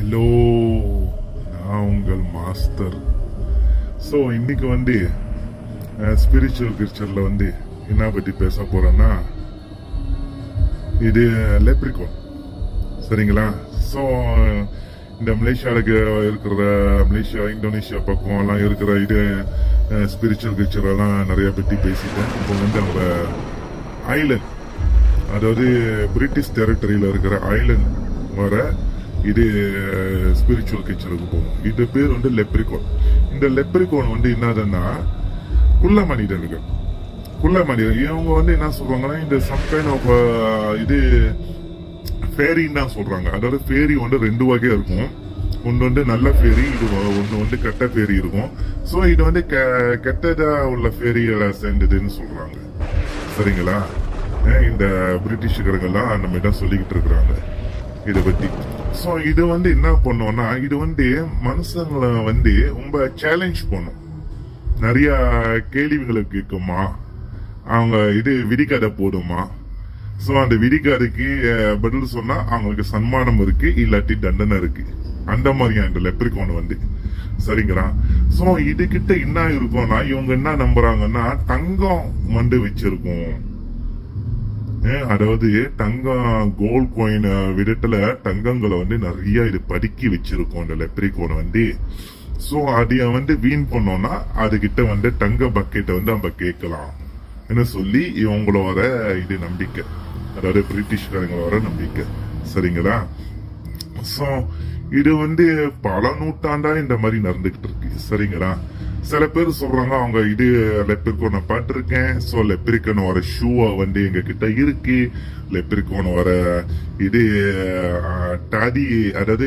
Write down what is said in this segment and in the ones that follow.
Hello, நான் உங்கள் master. So இன்னைக்கு வந்து ஸ்பிரிச்சுவல் கிரிச்சர்ல வந்து என்ன பத்தி பேச போறேன்னா, இது லெப்ரிகான். சரிங்களா? ஸோ இந்த மலேசியாவுக்கு இருக்கிற மலேசியா இந்தோனேஷியா பக்கம் எல்லாம் இருக்கிற இது ஸ்பிரிச்சுவல் கிரிச்சர் எல்லாம் நிறைய பத்தி பேசிட்டேன். இப்போ வந்து அவங்க ஐலண்ட், அதாவது பிரிட்டிஷ் டெரிட்டரியில இருக்கிற ஐலண்ட் வர இது ஸ்பிரிச்சுவல் கிச்சருக்கு போகும். இது பேர் வந்து லெப்ரிகான். இந்த லெப்ரிகான் வந்து என்னதுன்னா குள்ள மனிதர்கள். இவங்க வந்து என்ன சொல்றாங்கன்னா, இந்த சம் கைண்ட் ஆஃப் இது ஃபேரின்னு தான் சொல்றாங்க. அதாவது ஃபேரி வந்து ரெண்டு வகையா இருக்கும். ஒன்று வந்து நல்ல ஃபேரி, இது ஒன்று வந்து கெட்ட ஃபேரி இருக்கும். ஸோ இது வந்து கெட்டதா உள்ள ஃபேரிகளை சேர்ந்ததுன்னு சொல்றாங்க. சரிங்களா? இந்த பிரிட்டிஷ்காரங்கெல்லாம் அந்த மாதிரி தான் சொல்லிக்கிட்டு இருக்கிறாங்க இதை பத்தி. சோ இது வந்து என்ன பண்ணோம்னா, இது வந்து மனுஷங்களை வந்து ரொம்ப சேலஞ்ச் பண்ணும். நிறைய கேள்விகளை கேட்குமா, அவங்க இது விதிக்கதை போடுமா. சோ அந்த விதிக்கதைக்கு பதில் சொன்னா அவங்களுக்கு சன்மானம் இருக்கு, இல்லாட்டி தண்டனை இருக்கு. அந்த மாதிரியா இந்த லெப்ரிகான் வந்து. சரிங்களா? சோ இது கிட்ட என்ன இருக்கும்னா, இவங்க என்ன நம்புறாங்கன்னா, தங்கம் வந்து வச்சிருக்கும். அதாவது தங்கம், கோல்ட் காயின் விடத்துல தங்கங்களை வந்து நிறைய இது பதுக்கி வச்சிருக்கோம் இந்த லெப்ரிகான் வந்து. சோ அதைய வந்து வீண் பண்ணோம்னா அதுகிட்ட வந்து தங்க பக்கெட்டை வந்து நம்ம கேட்கலாம் என்ன சொல்லி இவங்களோட இது நம்பிக்கை, அதாவது பிரிட்டிஷ்காரங்களோட நம்பிக்கை. சரிங்களா? சோ இது வந்து பல நூற்றாண்டா இந்த மாதிரி நடந்துகிட்டு இருக்கு. சரிங்களா? சில பேர் சொல்றாங்க, அவங்க இது லெப்ரிகான் பார்த்திருக்கேன். சோ லெப்ரிகான் வர ஷூவா வந்து எங்க கிட்ட இருக்கு. லெப்ரிகான் வர இது டாடி, அதாவது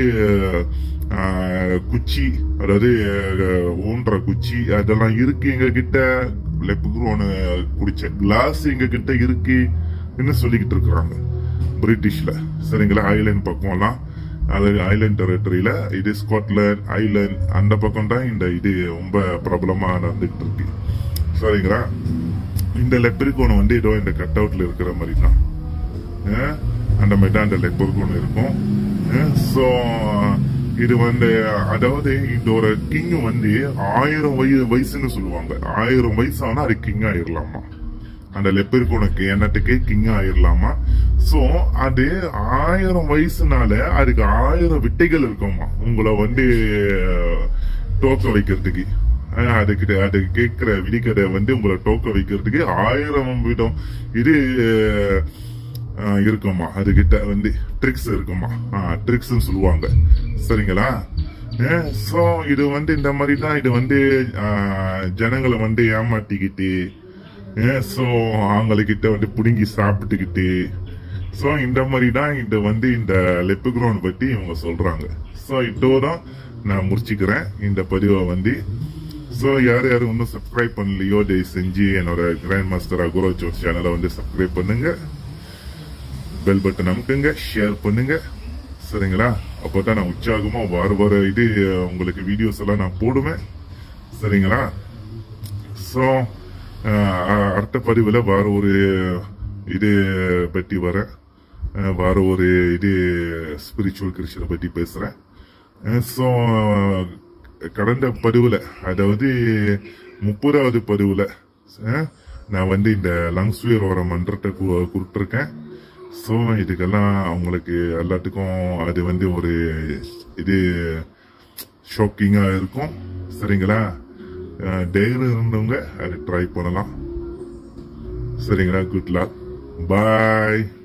குச்சி, அதாவது ஊன்ற குச்சி அதெல்லாம் இருக்கு எங்க கிட்ட. லெப்ரிகான் குடிச்ச கிளாஸ் எங்க கிட்ட இருக்கு சொல்லிக்கிட்டு இருக்கிறாங்க பிரிட்டிஷ்ல. சரிங்களா? ஐலண்ட் பக்கம் எல்லாம், அதாவது ஐலண்ட் டெரிட்டரியில, இது ஸ்காட்லாந்து ஐலண்ட் அந்த பக்கம் தான் இந்த இது ரொம்ப பிரபலமா நடந்துகிட்டு இருக்கு. சரிங்களா? இந்த லெப்ரிகான் வந்து ஏதோ இந்த கட் அவுட்ல இருக்கிற மாதிரி தான், அந்த மாதிரி தான் இந்த லெப்ரிகான் இருக்கும். சோ இது வந்து, அதாவது இதோட கிங் வந்து 1000 வயசுன்னு சொல்லுவாங்க. 1000 வயசு ஆனா அது கிங் ஆயிரலாமா, அந்த லெப்ரிகானுக்கு என்னத்துக்கு கிங் ஆயிரலாமா. சோ அது 1000 வயசுனால அதுக்கு 1000 விட்டைகள் இருக்குமா உங்களை வந்து தோக்க வைக்கிறதுக்கு. அது கேட்கிற விதிக்கதை வந்து உங்களை தோக்க வைக்கிறதுக்கு 1000 விதம் இது இருக்குமா. அதுகிட்ட வந்து ட்ரிக்ஸ் இருக்குமா, ட்ரிக்ஸ் சொல்லுவாங்க. சரிங்களா? சோ இது வந்து இந்த மாதிரி தான் இது வந்து ஜனங்களை வந்து ஏமாட்டிக்கிட்டு, சோ அவங்ககிட்ட வந்து புடுங்கி சாப்பிட்டுக்கிட்டு, சோ இந்த மாதிரி தான் இது வந்து இந்த லெப்ரிகான் பத்தி இவங்க சொல்றாங்க. சோ இதோதான் நான் முடிச்சுக்கிறேன் இந்த பதிவை வந்து. சோ யாரும் இன்னும் சப்ஸ்கிரைப் பண்ணலையோ, தயவு செஞ்சு என்னோட கிராண்ட் மாஸ்டர் அகுரோ ஜோஸ் சேனலை வந்து சப்ஸ்கிரைப் பண்ணுங்க, பெல் பட்டன் அமுக்குங்க, ஷேர் பண்ணுங்க. சரிங்களா? அப்போதான் நான் உற்சாகமா வர இது உங்களுக்கு வீடியோஸ் எல்லாம் நான் போடுவேன். சரிங்களா? சோ அடுத்த பதிவுல வேற ஒரு இது பத்தி வேற ஒரு இது ஸ்பிரிச்சுவல் கிரிச்சரை பத்தி பேசுறேன். சோ கடந்த பதிவுல, அதாவது 30வது பதிவுல நான் வந்து இந்த லங்ஸ்வேர் வர மன்றத்தை கொடுத்துருக்கேன். சோ இதுக்கெல்லாம் அவங்களுக்கு எல்லாத்துக்கும் அது வந்து ஒரு இது ஷாக்கிங்கா இருக்கும். சரிங்களா? தைரியம் இருந்தவங்க அதை ட்ரை பண்ணலாம். சரிங்களா? குட் லக், பாய்.